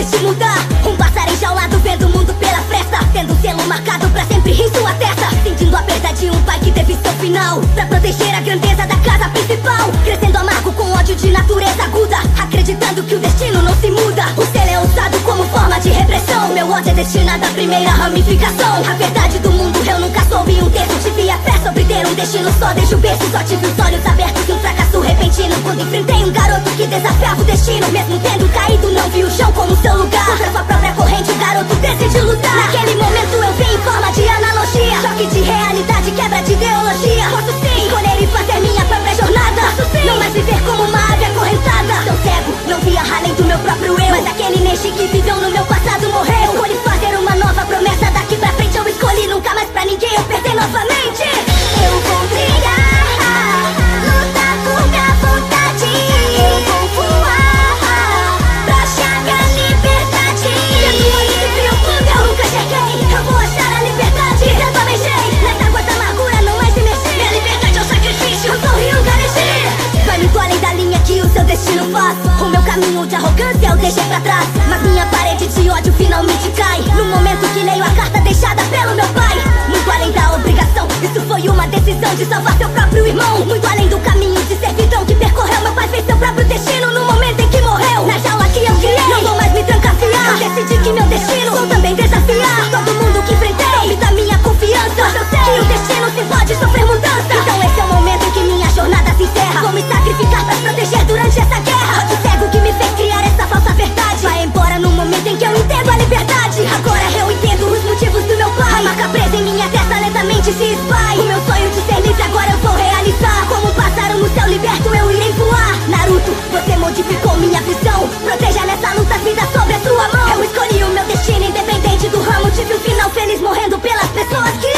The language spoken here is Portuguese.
te mudar. Um pássaro enjaulado vendo o mundo pela fresta, tendo um selo marcado pra sempre em sua testa. Sentindo a perda de um pai que teve seu final, pra proteger a grandeza da casa principal. Crescendo amargo com ódio de natureza aguda, acreditando que o destino não se muda. O selo é usado como forma de repressão. Meu ódio é destinado à primeira ramificação. A verdade do mundo eu nunca soube um terço. Tive a fé sobre ter um destino só desde o berço. Só tive os olhos abertos e um fracasso repentino, quando enfrentei um garoto que desafiava o destino. Mesmo tendo caído, não vi o chão como seu lugar. Contra sua própria corrente, o garoto decide lutar. Naquele momento eu vi em forma de analogia, choque de realidade, quebra de ideologia. Posso sim escolher e fazer minha própria jornada. Posso sim não mais viver como uma ave acorrentada. Tão cego, não via além do meu próprio eu, mas aquele Neji que viveu no meu passado morreu. Escolhi fazer uma nova promessa, daqui pra frente eu escolhi nunca mais pra ninguém eu perder novamente. Eu vou brilhar, lutar por minha vontade. Eu vou voar pra chegar à liberdade. Sendo onde se viu quando eu nunca cheguei, eu vou achar a liberdade. Eu planejei, nessa água da amargura não mais me mexer. Minha liberdade é um sacrifício, eu sorri, nunca deixei. Vai muito além da linha que o seu destino faz. O meu caminho de arrogância eu deixei pra trás, mas minha parede de ódio finalmente cai no momento que leio a carta deixada pelo meu pai. Muito além da obrigação, isso foi uma decisão de salvar seu próprio irmão. Muito além do caminho de servidão que percorreu, meu pai fez seu próprio destino no momento em que morreu. Na jaula que eu criei, não vou mais me trancafiar. Eu decidi que meu destino vou também desafiar todo mundo que enfrentei. Soube da minha confiança, mas eu sei que o destino se pode sofrer mudança. Então esse é o momento em que minha jornada se encerra. Vou me sacrificar pra proteger durante essa guerra. Ódio cego que me fez criar essa falsa verdade vai embora no momento em que eu entendo a liberdade. Agora eu entendo os motivos do meu pai. A marca presa em minha testa lentamente se esvai. O meu sonho de ser livre agora eu vou realizar. Como um pássaro no céu liberto eu irei voar. Naruto, você modificou minha visão. Proteja nessa luta a vida sobre a sua mão. Eu escolhi o meu destino independente do ramo. Tive um final feliz morrendo pelas pessoas que